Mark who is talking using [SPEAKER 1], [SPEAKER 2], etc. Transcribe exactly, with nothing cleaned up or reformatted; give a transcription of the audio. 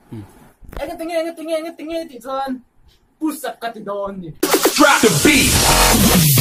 [SPEAKER 1] Inget, inget, inget, inget, inget, inget, push up kat doon.
[SPEAKER 2] Drop the beat.